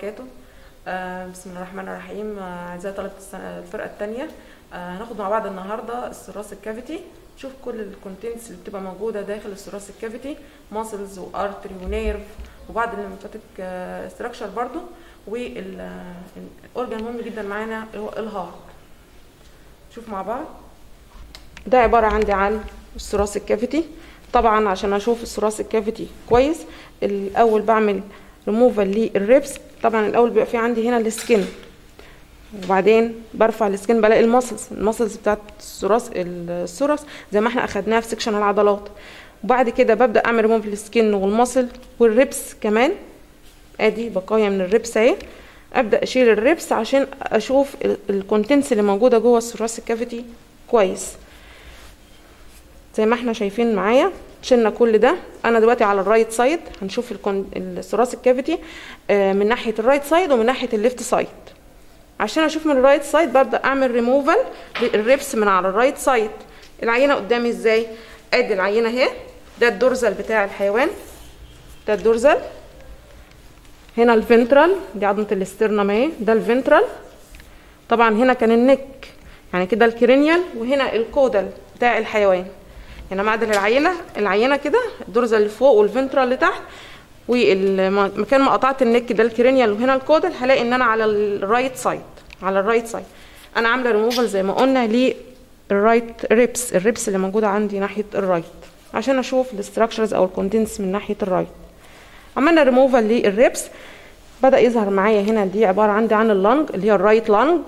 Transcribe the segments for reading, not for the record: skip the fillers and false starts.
وبركاته. بسم الله الرحمن الرحيم. اعزائي طلبه الفرقه الثانيه، هناخد مع بعض النهارده الثوراسيك كافيتي. نشوف كل الكونتنتس اللي بتبقى موجوده داخل الثوراسيك كافيتي، ماسلز وارتري ونيرف وبعض الليمفاتيك ستراكشر برضو، والاورجان مهم جدا معانا اللي هو الهارت. نشوف مع بعض. ده عباره عندي عن الثوراسيك كافيتي. طبعا عشان اشوف الثوراسيك كافيتي كويس الاول بعمل ريموفال للريبس. طبعا الاول بيبقى في عندي هنا السكن، وبعدين برفع السكن بلاقي المسلز بتاعت الثورس زي ما احنا اخدناها في سكشن العضلات. وبعد كده ببدا اعمل ريموف للسكن والمسل والريبس كمان. ادي بقايا من الريبس اهي. ابدا اشيل الريبس عشان اشوف الكونتنتس اللي موجوده جوه الثوراسيك كافيتي كويس. زي ما احنا شايفين معايا شلنا كل ده. انا دلوقتي على الرايت سايد. هنشوف الثوراسيك كافيتي من ناحيه الرايت سايد ومن ناحيه الليفت سايد. عشان اشوف من الرايت سايد ببدا اعمل ريموفال للريبس من على الرايت سايد. العينه قدامي ازاي؟ ادي العينه اهي. ده الدورزال بتاع الحيوان، ده الدورزال. هنا الفنترال، دي عظمه الاسترنم اهي، ده الفنترال. طبعا هنا كان النك، يعني كده الكرينيال، وهنا الكودال بتاع الحيوان. هنا معدل العينه كده، الدورزال اللي فوق والفنترال اللي تحت، ومكان ما قطعت النك ده الكرينيال وهنا الكودال. هلاقي ان انا على الرايت سايد. انا عامله ريموفال زي ما قلنا للرايت ريبس، الريبس اللي موجوده عندي ناحيه الرايت، عشان اشوف الاستراكشرز او الكونتنتس من ناحيه الرايت. عملنا ريموفال للريبس. بدا يظهر معايا هنا، دي عباره عندي عن اللنج اللي هي الرايت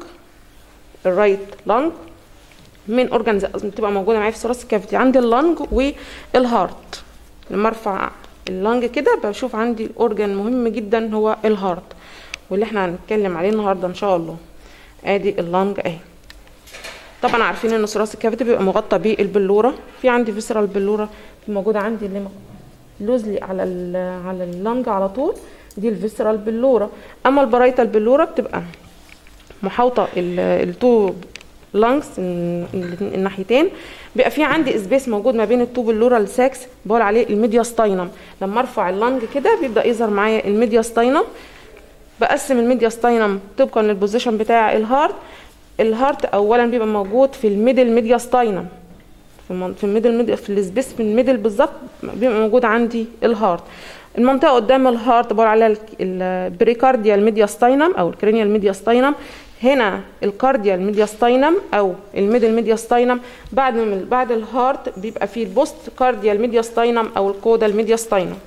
لانج. من اورجانز بتبقى موجوده معايا في الثوراسيك كافيتي. عندي اللنج والهارت. لما ارفع اللنج كده بشوف عندي اورجان مهم جدا هو الهارت، واللي احنا هنتكلم عليه النهارده ان شاء الله. ادي اللنج اهي. طبعا عارفين ان الثوراسيك كافيتي بيبقى مغطى بالبلوره. في عندي فيسرال بلوره موجوده عندي اللي لوزلي على اللنج على طول، دي الفيسرال بلوره. اما البرايتال بلوره بتبقى محاوطه التو لانجز الناحيتين. بيبقى في عندي سبيس موجود ما بين التوب اللورال ساكس، بقول عليه الميدياستاينم. لما ارفع اللنج كده بيبدا يظهر معايا الميدياستاينم. بقسم الميدياستاينم طبقا للبوزيشن بتاع الهارت اولا بيبقى موجود في الميدل ميدياستاينم، في الميدل، في السبيس في الميدل بالظبط بيبقى موجود عندي الهارت. المنطقه قدام الهارت بقول عليها البريكارديال ميدياستاينم او الكرينيال ميدياستاينم. هنا الكارديال ميدياستاينم او الميدل ميدياستاينم. بعد الهارت بيبقى فيه البوست كارديال ميدياستاينم او الكودال ميدياستاينم.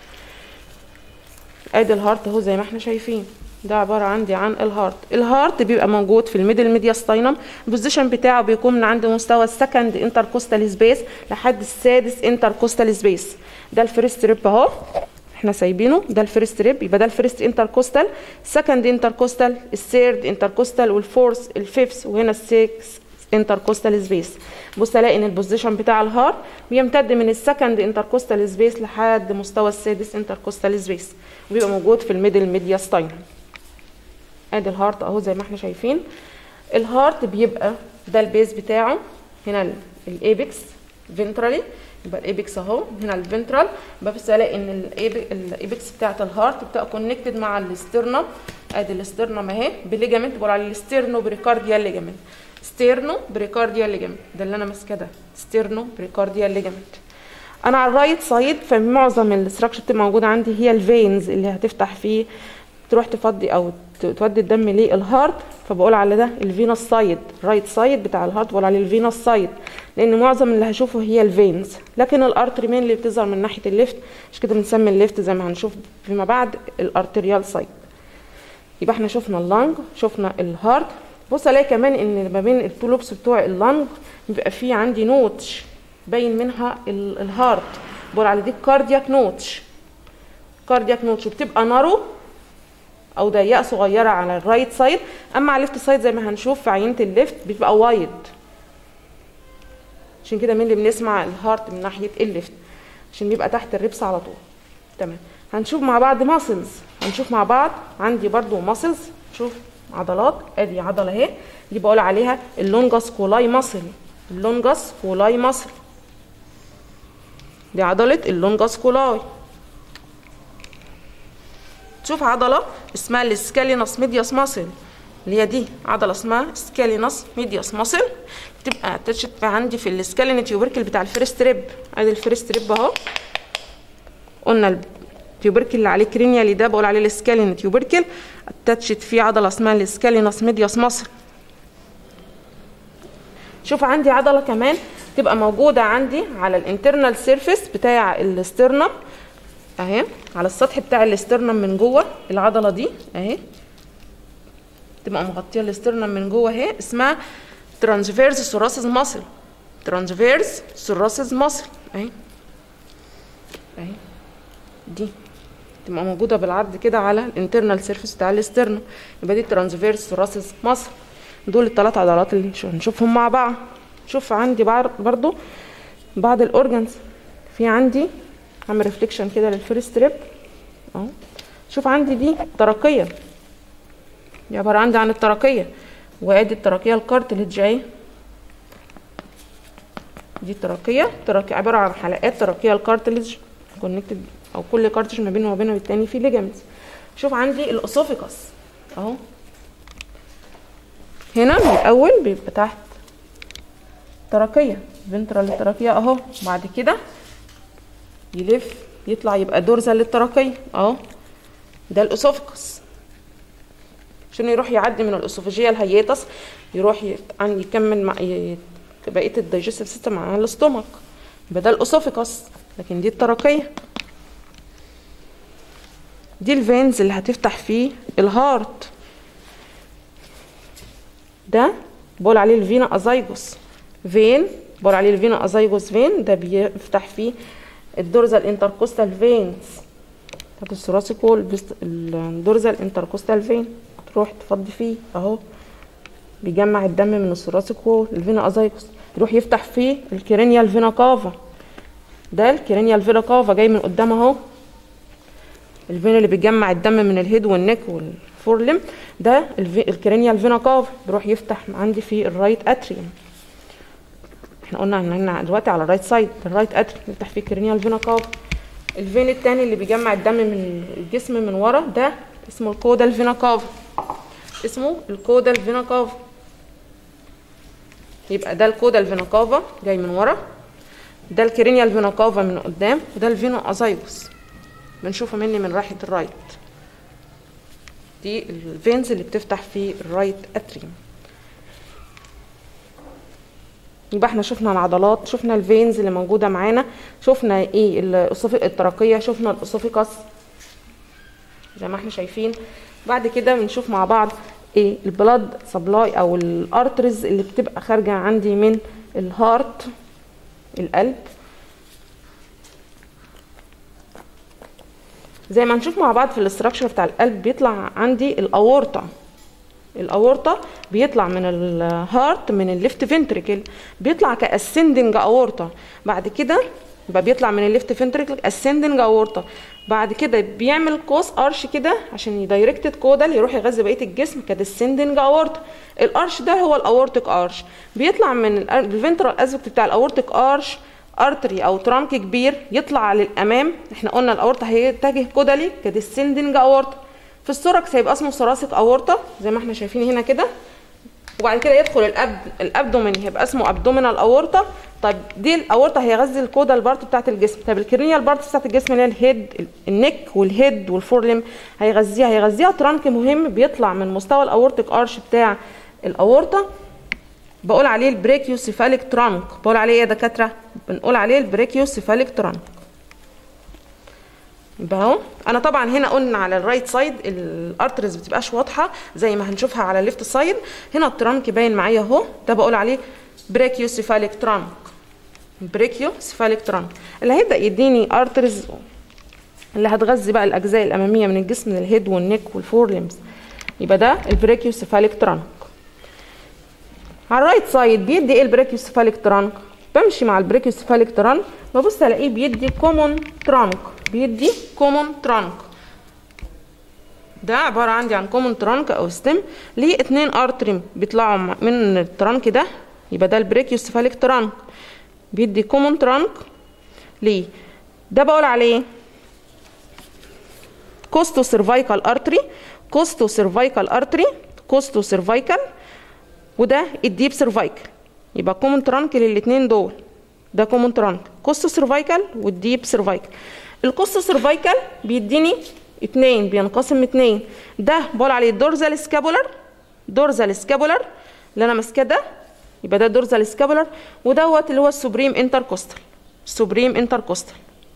ادي الهارت اهو زي ما احنا شايفين. ده عباره عندي عن الهارت بيبقى موجود في الميدل ميدياستاينم. البوزيشن بتاعه بيكون من عند مستوى السكند انتركوستال سبيس لحد السادس انتركوستال سبيس. ده الفيرست ريب اهو احنا سايبينه، ده الفيرست ريب، يبقى ده الفيرست انتركوستال، سكند انتركوستال، الثيرد انتركوستال، والفورث، الفيفث، وهنا السكس انتركوستال سبيس. بص الاقي ان البوزيشن بتاع الهارت بيمتد من السكند انتركوستال سبيس لحد مستوى السادس انتركوستال سبيس، وبيبقى موجود في الميدل ميدياستاينم. ادي الهارت اهو زي ما احنا شايفين. الهارت بيبقى ده البيز بتاعه، هنا الايبكس فينترالي، يبقى الايبكس اهو، هنا الفنترال. بس الاقي ان الايبكس بتاعت الهارت بتبقى كونكتد مع الاسترنم. ادي الاسترنم اهي بليجامنت، بقول عليه الاسترنو بريكارديال ليجامنت. ستيرنو بريكارديال ليجامنت ده اللي انا ماسكاه، ده ستيرنو بريكارديال ليجامنت. انا على الرايت سايد، فمعظم الاستراكشر بتبقى موجوده عندي هي الفينز اللي هتفتح فيه تروح تفضي او تودي الدم للهارت. فبقول على ده الفينوس سايد، رايت سايد بتاع الهارت بقول عليه الفينوس سايد، لان معظم اللي هشوفه هي الفينز. لكن الارتري مين اللي بتظهر من ناحيه الليفت، مش كده بنسمي الليفت زي ما هنشوف فيما بعد الارتريال سايد. يبقى احنا شفنا اللنج، شفنا الهارت. بص الاقي كمان ان ما بين التو لوبس بتوع اللنج بيبقى في عندي نوتش باين منها الهارت، بقول على دي الكاردياك نوتش. وبتبقى نارو او ضيقه صغيره على الرايت سايد. اما على الليفت سايد زي ما هنشوف في عينه الليفت بتبقى وايد. عشان كده مين اللي بنسمع الهارت من ناحيه الليفت، عشان بيبقى تحت الربس على طول. تمام. هنشوف مع بعض ماسلز. عندي برضو ماسلز. شوف عضلات. ادي عضله اهي، دي بقول عليها اللونجاس كولاي ماسل. دي عضله اللونجاس كولاي. هتشوف عضله اسمها السكالينوس ميديوس ماسل، اللي هي دي عضله اسمها سكالينوس ميديوس ماسل، بتبقى اتاتشت عندي في السكالين تيوبركل بتاع الفيرست ريب. ادي الفيرست ريب اهو، قلنا التيوبركل اللي عليه كرينيالي ده بقول عليه السكالين تيوبركل، اتاتشت فيه عضله اسمها السكالينوس ميديوس ماسل. شوف عندي عضله كمان تبقى موجوده عندي على الانترنال سيرفيس بتاع الاسترنم اهي، على السطح بتاع الاسترنم من جوه. العضله دي اهي تبقى مغطيه الاسترنم من جوه اهي، اسمها ترانسفيرس ثوراسيس ماسل. ترانسفيرس ثوراسيس ماسل اهي اهي، دي تبقى موجوده بالعرض كده على الانترنال سيرفيس بتاع الاسترنم، يبقى دي ترانسفيرس ثوراسيس ماسل. دول الثلاث عضلات اللي هنشوفهم مع بعض. شوف عندي برضو بعض الاورجنز. في عندي هعمل ريفليكشن كده للفيرست ريب اهو. شوف عندي دي ترقيه، دي عباره عندي عن الترقيه، وادي الترقيه الكارتليج اهي. دي الترقيه عباره عن حلقات ترقيه الكارتليج كونكتد، او كل كارتليج ما بينه وبين التاني في ليجامنتس. شوف عندي الاسوفيكس اهو، هنا من الاول بيبقى تحت ترقيه فنترال الترقيه اهو، بعد كده يلف يطلع يبقى دورزال للترقيه اهو. ده الاسوفيكس، عشان يروح يعدي من الاسوفاجيه الهياتس يروح يكمل مع بقيه الدايجستيف سيستم مع الاستومك، يبقى ده الاسوفيكس. لكن دي الترقيه، دي الفينز اللي هتفتح فيه الهارت. ده بقول عليه الفينا ازايجوس فين، بقول عليه الفينا ازايجوس فين، ده بيفتح فيه الدورزال انتركوستال فينز بتاعت الثوراسيك وول. الدورزال انتركوستال فين تروح تفضي فيه اهو، بيجمع الدم من الثوراسيك وول. الفينا ازايجوس يروح يفتح فيه الكرينيال فينا كافا، ده الكرينيال فينا كافا جاي من قدام اهو. الفين اللي بيجمع الدم من الهيد والنك والفورلم ده الكرينيال فينا كافا، بيروح يفتح عندي في الرايت اتريوم. احنا قلنا ان دلوقتي على الرايت سايد الرايت اتريوم يفتح فيه الكرينيال فينا كافا. الفين التاني اللي بيجمع الدم من الجسم من ورا ده اسمه الكودال فينا كافا، اسمه الكودال فينا كافا. يبقى ده الكودال فينا كافا جاي من ورا، ده الكرينيال فينا كافا من قدام، وده الفينا ازايجوس بنشوفه مني من ناحيه الرايت. دي الفينز اللي بتفتح في الرايت اتريوم. يبقى احنا شفنا العضلات، شفنا الفينز اللي موجوده معانا، شفنا ايه الترقيه، شفنا الاسوفيكاس زي ما احنا شايفين. بعد كده بنشوف مع بعض ايه البلاد سبلاي او الارترز اللي بتبقى خارجه عندي من الهارت القلب. زي ما هنشوف مع بعض في الاستراكشر بتاع القلب بيطلع عندي الاورطه. الاورطه بيطلع من الهارت من الليفت فنتريكل، بيطلع كاسندنج اورطه، بعد كده يبقى بيطلع من الليفت فنتريكل اسندنج اورطه، بعد كده بيعمل قوس ارش كده عشان يدايركتد كودال يروح يغذي بقيه الجسم كديسندنج اورطه. الارش ده هو الاورتيك ارش، بيطلع من الفنترال اسبكت بتاع الاورتيك ارش ارتري او ترانك كبير يطلع للامام. احنا قلنا الاورطه هيتجه كودالي كديسندنج اورطه. في الثوركس هيبقى اسمه ثوراسيك اورطه زي ما احنا شايفين هنا كده، وبعد كده يدخل الابدومين هيبقى اسمه ابدومينال اورطه. طيب دي الاورطه هيغذي الكودال بارت بتاعت الجسم. طب الكرينيال بارت بتاعت الجسم اللي هي الهيد النك والهيد والفورلم هيغذيها ترانك مهم بيطلع من مستوى الاورتيك ارش بتاع الاورطه، بقول عليه البريكيوسيفاليك ترانك. بقول عليه ايه يا دكاتره؟ بنقول عليه البريكيوسيفاليك ترانك. يبقى اهو انا طبعا هنا قلنا على الرايت سايد الارترز بتبقاش واضحه زي ما هنشوفها على الليفت سايد. هنا الترانك باين معايا اهو، ده بقول عليه بريكيوسيفاليك ترانك. بريكيوسيفاليك ترانك اللي هيبدا يديني ارترز اللي هتغذي بقى الاجزاء الاماميه من الجسم من الهيد والنك والفور ليمز، يبقى ده البريكيوسيفاليك ترانك. على الرايت سايد بيدي ايه البريكيوسيفاليك ترانك؟ بمشي مع البريكيوسيفاليك ترانك ببص الاقيه بيدي كومون ترانك، بيدي كومون ترانك. ده عباره عندي عن كومون ترانك او ستيم ليه 2 ارتري بيطلعوا من الترانك ده، يبقى ده البريكيوسيفاليك ترانك بيدي كومون ترانك ليه. ده بقول عليه كوستو سيرفايكال ارتري، كوستو سيرفايكال ارتري، كوستو سيرفايكال، وده الديب سيرفايكال. يبقى كومن ترانك للاثنين دول، ده كومن ترانك كوستو سيرفايكال والديب سيرفايكال. الكوستو سيرفايكال بيديني اتنين، بينقسم اتنين، ده بقول عليه دورزال سكابولار، دورزال سكابولار اللي انا ماسكاه ده، يبقى ده دورزال سكابولار، ودوت اللي هو السوبريم انتركوستال، سوبريم انتركوستال.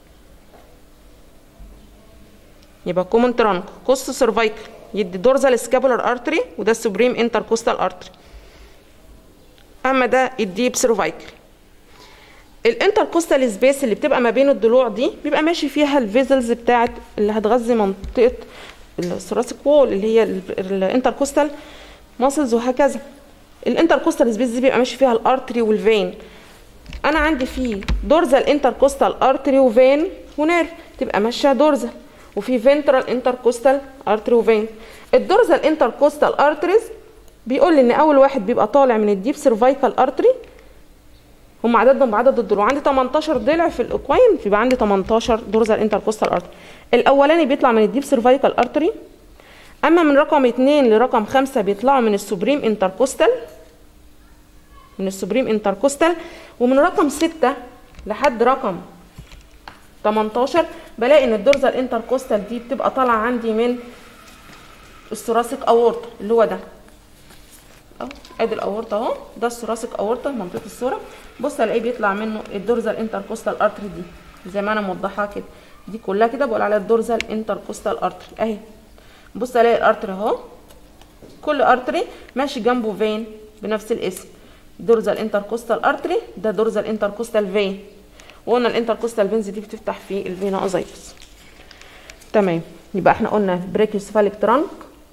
يبقى كومن ترانك كوستو سيرفايكال يدي دورزال سكابولار ارتري، وده السوبريم انتركوستال ارتري. اما ده الديب سيرفايكال. الانتركوستال سبيس اللي بتبقى ما بين الضلوع دي بيبقى ماشي فيها الفيزلز بتاعت اللي هتغذي منطقه الثوراسيك وول اللي هي الانتركوستال ماسلز وهكذا. الانتركوستال سبيس دي بيبقى ماشي فيها الارتري والفين. انا عندي فيه دورزال انتركوستال ارتري وفين ونيرف، تبقى ماشيه دورزال، وفي فينترال انتركوستال ارتري وفين. الدورزال انتركوستال ارتريز بيقول لي ان اول واحد بيبقى طالع من الديب سيرفايكال ارتري، هم عددهم بعدد الضلوع، عندي 18 ضلع في الاكواين، يبقى عندي 18 دورزال انتركوستال ارتري. الاولاني بيطلع من الديب سيرفايكال ارتري، اما من رقم 2 لرقم 5 بيطلعوا من السوبريم انتركوستال، من السوبريم انتركوستال، ومن رقم 6 لحد رقم 18 بلاقي ان الدورزال انتركوستال دي بتبقى طالعه عندي من الثوراسيك اورطه اللي هو ده اهو، ادي الاورطه اهو، ده الثوراسيك اورطه منطقه الصوره. بص الاقيه بيطلع منه الدورزال انتركوستال ارتري دي زي ما انا موضحها كده، دي كلها كده بقول عليها الدورزال انتركوستال ارتري اهي. بص الاقي الارتري اهو، كل ارتري ماشي جنبه فين بنفس الاسم، دورزال انتركوستال ارتري، ده دورزال انتركوستال فين، وقلنا الانتركوستال فينز دي بتفتح في الفينا اوزايتس. تمام، يبقى احنا قلنا بريكيوسفاليك ترانك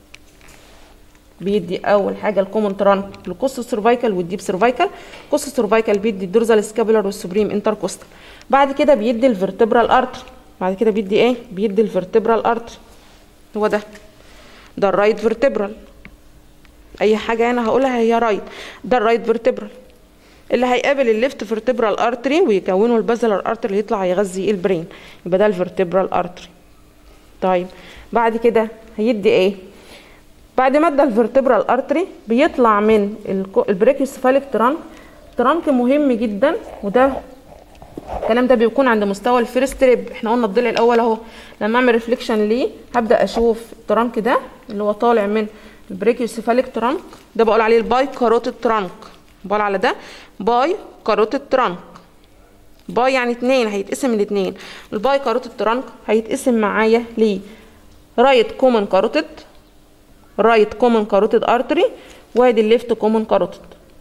بيدي اول حاجه الكومن ترانك للكوستو سيرفايكال والديب سيرفايكال. كوستو سيرفايكال بيدي الدورزال سكابولار والسوبريم انتركوستال. بعد كده بيدي الفرتبرال ارتري، بعد كده بيدي ايه؟ بيدي الفرتبرال ارتري، هو ده الرايت فيرتبرال. اي حاجه انا هقولها هي رايت، ده الرايت فيرتبرال اللي هيقابل الليفت فيرتبرال ارتري ويكونوا البازلر ارتري اللي يطلع يغذي البرين، يبقى ده الفيرتبرال ارتري. طيب بعد كده هيدي ايه؟ بعد ما ادى الفيرتبرال ارتري بيطلع من البريكيوسفاليك ترانك، ترانك مهم جدا، وده الكلام ده بيكون عند مستوى الفيرست ريب. احنا قلنا الضلع الاول اهو، لما اعمل ريفليكشن ليه هبدا اشوف الترانك ده اللي هو طالع من البريكيوسفاليك ترانك، ده بقول عليه الباي كاروتيد ترانك، بقول على ده باي كاروتيد ترانك. باي يعني اتنين، هيتقسم الاتنين. الباي كاروتيد ترانك هيتقسم معايا ليه رايت كومن كاروتيد، رايت كومن كاروتيد ارتري، وادي الليفت كومن كاروتيد،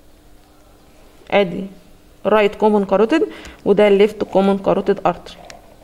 ادي رايت كومن كاروتيد وده الليفت كومن كاروتيد ارتري.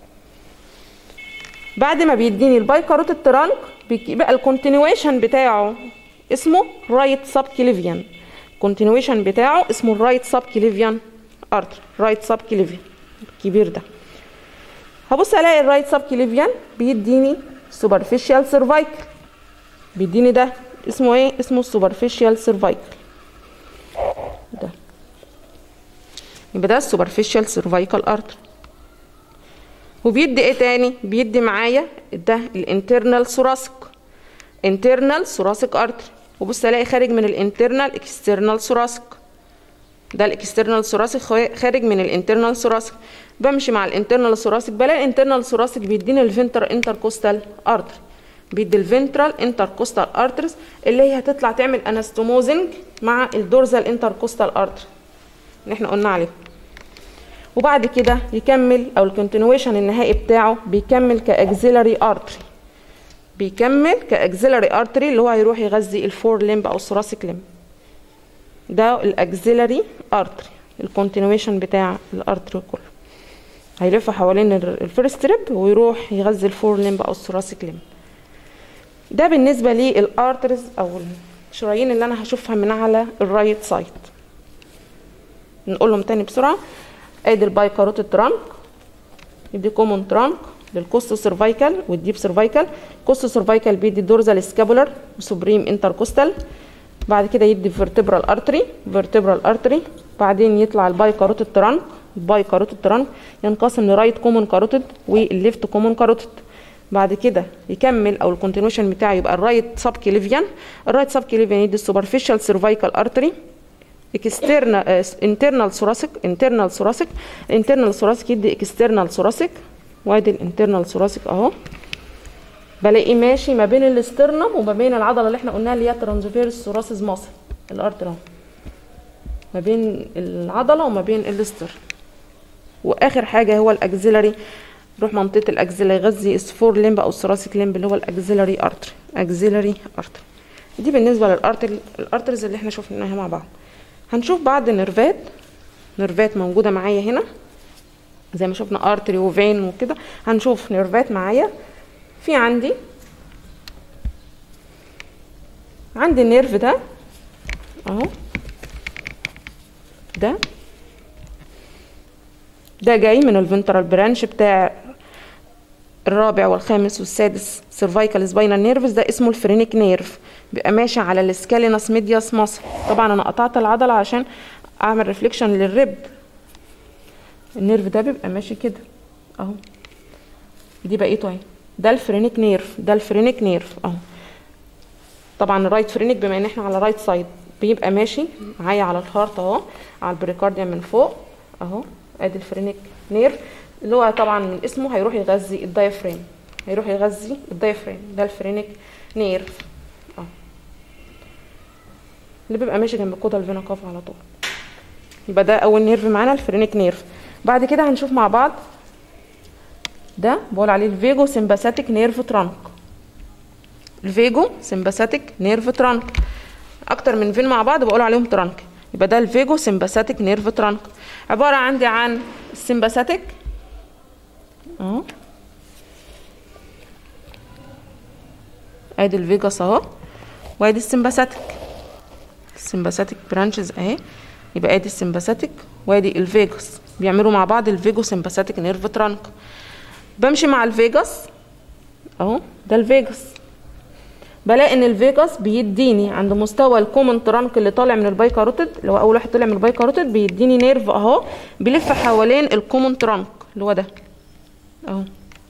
بعد ما بيديني الباي كاروتيد ترانك بيبقى الكونتينيويشن بتاعه اسمه رايت سب كليفيان، الكونتينيويشن بتاعه اسمه الرايت سب كليفيان ارتري، رايت سب كليفيان الكبير ده. هبص الاقي الرايت سب كليفيان بيديني سوبرفيشال سيرفايكل، بيديني ده اسمه ايه؟ اسمه السوبرفيشال سيرفايكل ده، يبقى ده السوبرفيشال سيرفايكال ارتري. وبيدي ايه تاني؟ بيدي معايا ده الانترنال ثوراسيك، انترنال ثوراسيك ارتري. وبص الاقي خارج من الانترنال اكسترنال ثوراسيك، ده الاكسترنال ثوراسيك خارج من الانترنال ثوراسيك. بمشي مع الانترنال ثوراسيك بلاقي الانترنال ثوراسيك بيديني الفنترال انتركوستال ارتري، بيدي الفنترال انتركوستال ارتريز اللي هي هتطلع تعمل انستوموزنج مع الدورزال انتركوستال ارتري اللي احنا قلنا عليه. وبعد كده يكمل، او الكونتينيويشن النهائي بتاعه بيكمل كاكزيلاري ارتري، بيكمل كاكزيلاري ارتري اللي هو هيروح يغذي الفور ليمب او الثوراسيك ليمب، ده الاكزيلاري ارتري. الكونتينيويشن بتاع الارتري كله هيلف حوالين الفيرست ريب ويروح يغذي الفور ليمب او الثوراسيك ليمب. ده بالنسبه للارتريز او الشرايين اللي انا هشوفها من على الرايت سايد. نقولهم تاني بسرعه. ادي الباي كاروتيد ترانك، يدي كومون ترانك للكوستو سيرفايكال والديب سيرفايكال. كوستو سيرفايكال بيدي دورزال سكابولار وسوبريم انتركوستال. بعد كده يدي فيرتبرال ارتري، فيرتبرال ارتري. بعدين يطلع الباي كاروتيد ترانك، الباي كاروتيد ترانك ينقسم لرايت كومون كاروتيد والليفت كومون كاروتيد. بعد كده يكمل او الكونتينيوشن بتاعه يبقى الرايت سب كليفيان. الرايت سب كليفيان يدي السوبرفيشال سيرفايكال ارتري، اكسترنال انترنال ثوراسيك، انترنال ثوراسيك، انترنال ثوراسيك يدي اكسترنال ثوراسيك، وادي الانترنال ثوراسيك اهو. بلاقي ماشي ما بين الاسترنم وما بين العضله اللي احنا قلناها اللي هي ترانسفيرس ثوراسيس ماسل، الارتر اهو ما بين العضله وما بين الاستر. واخر حاجه هو الاكزيلاري، نروح منطقه الاكزيلاري يغذي السفور لمب او الثوراسيك لمب اللي هو الاكزيلاري ارتري، اكزيلاري ارتري. دي بالنسبه الارتريز اللي احنا شفناها مع بعض. هنشوف بعض نيرفات موجوده معايا هنا زي ما شفنا ارتري وفين وكده. هنشوف نيرفات معايا. في عندي النيرف ده اهو، ده جاي من الفنترال برانش بتاع الرابع والخامس والسادس سيرفايكال سباينال نيرفز، ده اسمه الفرينيك نيرف، بيبقى ماشي على السكالينس ميدياس ماسل. طبعا انا قطعت العضله عشان اعمل ريفليكشن للريب. النيرف ده بيبقى ماشي كده اهو، دي بقيته اهي، ده الفرينيك نيرف، اهو. طبعا الرايت فرينيك بما ان احنا على رايت سايد بيبقى ماشي معايا على الهارت اهو، على البريكارديوم من فوق اهو. ادي الفرينيك نيرف اللي هو طبعا من اسمه هيروح يغذي الدايفرام، ده الفرينيك نيرف اهو، اللي بيبقى ماشي جنب الكودا الفينا كافا على طول. يبقى ده اول نيرف معانا الفرينيك نيرف. بعد كده هنشوف مع بعض ده بقول عليه الفيجو سمباثيك نيرف ترانك. الفيجو سمباثيك نيرف ترانك، اكتر من فين مع بعض بقول عليهم ترانك. يبقى ده الفيجو سمباثيك نيرف ترانك، عباره عندي عن السمباثيك اهو، ادي الفيجاس اهو، وادي السمباثيك برانشز اهي. يبقى ادي السمباثيك وادي الفيجاس بيعملوا مع بعض الفيجو سمباثيك نيرف ترانك. بمشي مع الفيجاس اهو، ده الفيجاس، بلاقي ان الفيجاس بيديني عند مستوى الكومن ترانك اللي طالع من البايكاروتيد، اللي هو اول واحد طلع من البايكاروتيد، بيديني نيرف اهو بيلف حوالين الكومن ترانك اللي هو ده اهو.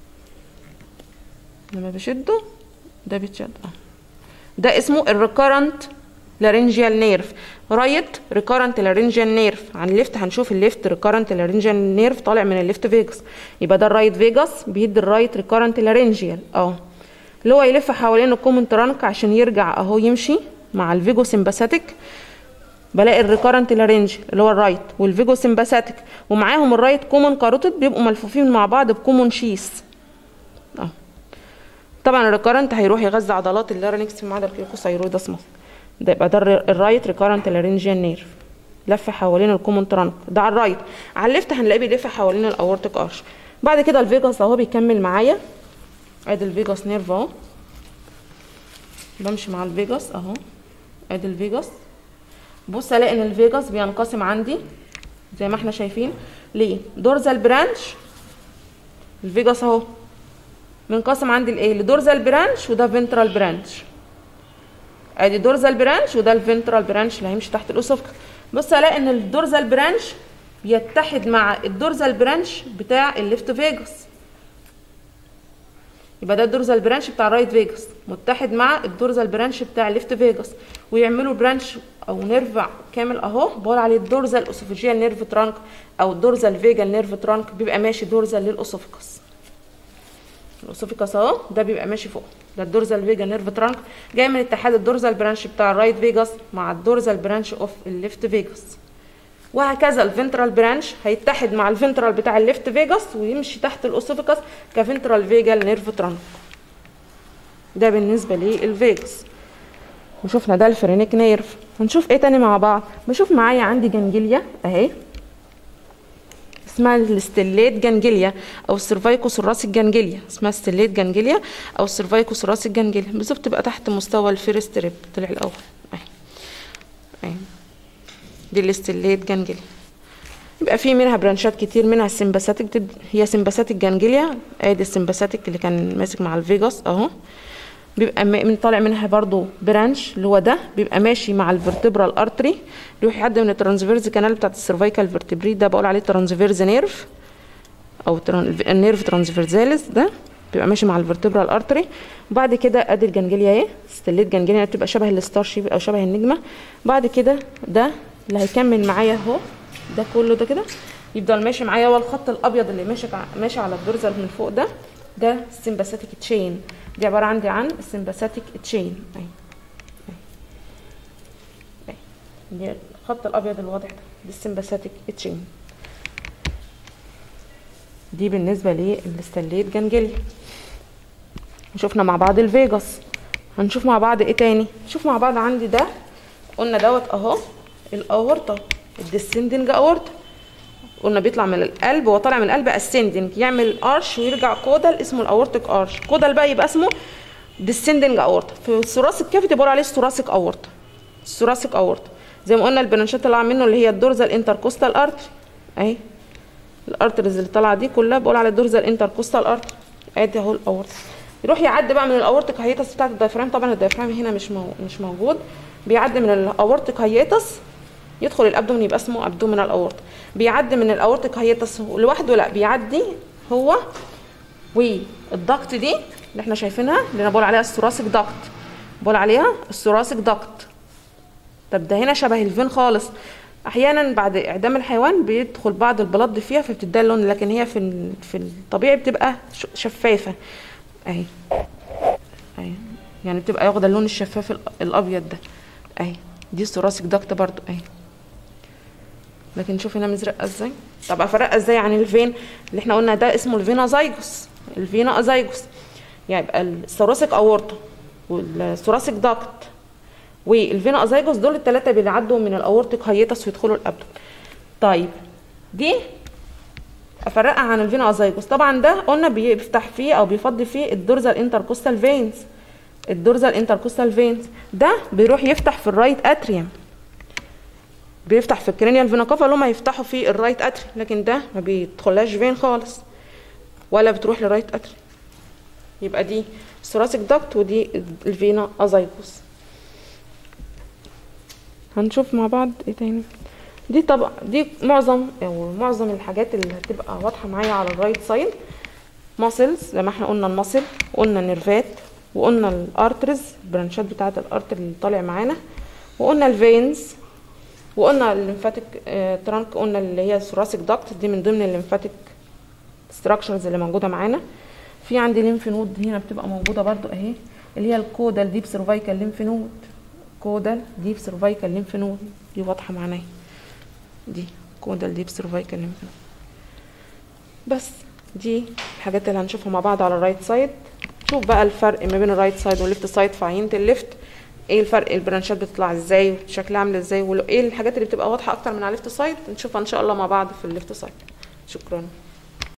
لما بشده ده بيتشد اهو، ده اسمه الريكارنت لارنجيال نيرف، رايت ريكارنت لارنجيال نيرف. عن الليفت هنشوف الليفت ريكارنت لارنجيال نيرف طالع من الليفت فيجاس، يبقى ده الرايت فيجاس بيدي الرايت ريكارنت لارنجيال اهو، اللي هو يلف حوالين الكومن ترانك عشان يرجع اهو يمشي مع الفيجو سمباثيك. بلاقي الريكارنت لارنجيال اللي هو الرايت والفيجو سمباثيك ومعاهم الرايت كومن كاروتيد بيبقوا ملفوفين مع بعض بكومن شيس اهو. طبعا الريكارنت هيروح يغذي عضلات اللارنكس ما عدا الكيوكوثايرويدس ماسل. ده يبقى ده الرايت ريكارنت لارنجيال نيرف لف حوالين الكومن ترانك، ده على الرايت. على الليفت هنلاقيه بيلف حوالين الاورتيك ارش. بعد كده الفيجاس اهو بيكمل معايا، ادي الفيجاس نيرف اهو، بمشي مع الفيجاس اهو، ادي الفيجاس. بص الاقي ان الفيجاس بينقسم عندي زي ما احنا شايفين ليه دورزال برانش. الفيجاس اهو بينقسم عندي لايه؟ لدورزال برانش وده فينترال برانش. ادي دورزال برانش وده الفينترال برانش اللي هيمشي تحت الاسوفكس. بص الاقي ان الدورزال برانش بيتحد مع الدورزال برانش بتاع الليفت فيجاس، يبقى ده الدورزال برانش بتاع الرايت فيجاس متحد مع الدورزال برانش بتاع الليفت فيجاس ويعملوا برانش او نيرف كامل اهو، بقول عليه الدورزال اسوفيجيال نيرف ترانك او الدورزال فيجال نيرف ترانك، بيبقى ماشي دورزال للاسوفكس. الاسوفيكاس اهو ده بيبقى ماشي فوق، ده الدورزال فيجال نيرف ترانك جاي من اتحاد الدورزال برانش بتاع الرايت فيجاس مع الدورزال برانش اوف الليفت فيجاس. وهكذا الفنترال برانش هيتحد مع الفنترال بتاع الليفت فيجاس ويمشي تحت الاسوفيكاس كفنترال فيجال نيرف ترانك. ده بالنسبه للفيجاس. وشوفنا ده الفرينيك نيرف. هنشوف ايه تاني مع بعض؟ بشوف معايا عندي جنجليا اهي اسمها الستيليت جانجليا او السيرفايكوثوراسيك جانجليا، اسمها ستيليت جانجليا او السيرفايكوثوراسيك جانجليا، بالظبط تبقى تحت مستوى الفيرست ريب طلع الاول اهي. دي الستيليت جانجليا. يبقى في منها برانشات كتير، منها السمباثيك، هي سمباثيك جانجليا، ادي السمباثيك اللي كان ماسك مع الفيجاس اهو، بيبقى من طالع منها برضو برانش اللي هو ده بيبقى ماشي مع الفرتبرال ارتري، يروح يعدي من الترانسفيرز كانال بتاعت السيرفايكال فيرتبري، ده بقول عليه ترانسفيرز نيرف او النيرف ترانسفيرزاليس ده بيبقى ماشي مع الفرتبرال ارتري. وبعد كده ادي الجنجليا اهي، ستيليت جنجليا بتبقى شبه الستار شيب او شبه النجمه. بعد كده ده اللي هيكمل معايا اهو، ده كله ده كده يفضل ماشي معايا، هو الخط الابيض اللي ماشي على الدورزال من فوق ده السمباثيك تشين. دي عباره عندي عن السمباثيك تشين اهي. دي الخط الابيض الواضح ده، دي السمباثيك تشين. دي بالنسبه للستيليت جنجليا. شفنا مع بعض الفيجاس، هنشوف مع بعض ايه تاني. نشوف مع بعض عندي ده، قلنا دوت اهو الاورطه، الديسندنج اورطه، قلنا بيطلع من القلب، هو طالع من القلب اسندنج يعمل ارش ويرجع كودال اسمه الاورتيك ارش. كودال بقى يبقى اسمه ديسندنج اورطه. في الثوراسيك كافيتي بيقولوا عليه الثوراسيك اورطه. الثوراسيك اورطه زي ما قلنا البرانشات اللي طالعه منه اللي هي الدورزال انتركوستال ارتري اهي، الارتريز اللي طالعه دي كلها بقول على الدورزال انتركوستال ارتري. ادي اهو الاورطه، يروح يعدي بقى من الاورتيك هايتس بتاعت الدايفرام. طبعا الدايفرام هنا مش موجود، بيعدي من الاورتيك هايتس يدخل الابدومين يبقى اسمه ابدومينال اورطه. بيعدي من الاورتيك هايتس لوحده، لا بيعدي هو والضغط دي اللي احنا شايفينها اللي انا بقول عليها الثوراسيك ضغط، بقول عليها الثوراسيك ضغط. طب ده هنا شبه الفين خالص، احيانا بعد اعدام الحيوان بيدخل بعض البلد فيها فبتدي اللون، لكن هي في الطبيعي بتبقى شفافه اهي يعني بتبقى واخده اللون الشفاف الابيض ده اهي. دي الثوراسيك ضغط برضو اهي، لكن شوف هنا مزرقه ازاي. طب افرقها ازاي عن الفين اللي احنا قلنا ده اسمه الفينا زايجوس؟ الفينا ازايجوس يعني يبقى الثوراسيك اورطه والثوراسيك ضغط والفينا ازايجوس دول الثلاثه بيعدوا من الاورتيك هايتس ويدخلوا الابدن. طيب دي افرقها عن الفينا ازايجوس. طبعا ده قلنا بيفتح فيه او بيفضي فيه الدورزال انتركوستال فينز. الدورزال انتركوستال فينز ده بيروح يفتح في الرايت اتريوم، بيفتح في الكرينيال فينا كافا لما يفتحوا في الرايت اتريوم، لكن ده ما بيدخلهاش فين خالص ولا بتروح للرايت اتريوم. يبقى دي الثوراسيك داكت ودي الفينا ازايجوس. هنشوف مع بعض ايه تاني. دي طبعا دي معظم الحاجات اللي هتبقى واضحه معايا على الرايت سايد. ماسلز زي ما احنا قلنا، الماسل وقلنا النيرفات وقلنا الارترز البرانشات بتاعه الارتر اللي طالع معانا، وقلنا الفينز وقلنا الليمفاتيك ترانك، قلنا اللي هي الثوراسيك داكت دي من ضمن الليمفاتيك ستراكشرز اللي موجوده معانا. في عندي ليمف نود هنا بتبقى موجوده برده اهي، اللي هي الكودال ديب سيرفايكال ليمف نود. كودال ديب سيرفايكال ليمف نود دي واضحه معانا، دي كودال ديب سيرفايكال ليمف نود. بس دي الحاجات اللي هنشوفها مع بعض على الرايت سايد. شوف بقى الفرق ما بين الرايت سايد والليفت سايد في عينه الليفت، ايه الفرق، البرانشات بتطلع ازاي وشكلها عامل ازاي، وايه الحاجات اللي بتبقى واضحه اكتر من على الليفت سايد نشوفها ان شاء الله مع بعض في الليفت سايد. شكرا.